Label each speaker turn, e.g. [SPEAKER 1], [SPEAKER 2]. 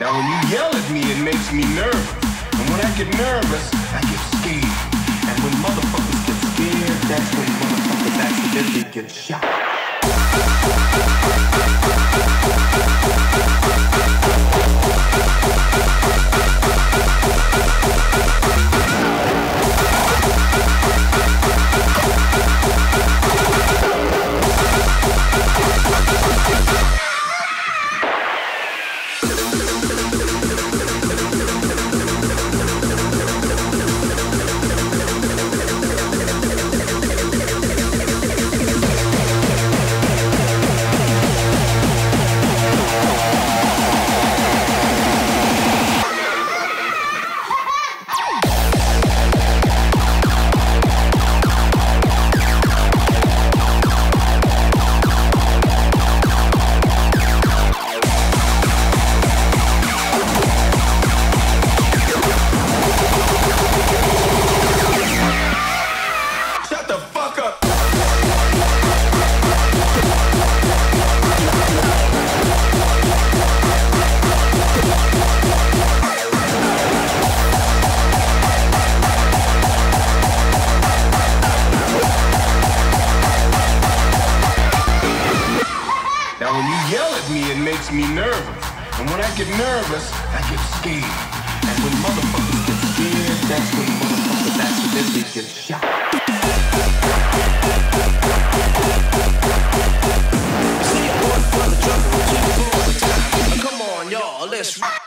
[SPEAKER 1] Now when you yell at me, it makes me nervous. And when I get nervous, I get scared. And when motherfuckers get scared, that's when motherfuckers accidentally get shot. Now when you yell at me, it makes me nervous. And when I get nervous, I get scared. And when motherfuckers get scared, that's when motherfuckers accidentally get shot.
[SPEAKER 2] See, I want from the jungle to the floor all the time. Come on, y'all, let's rock.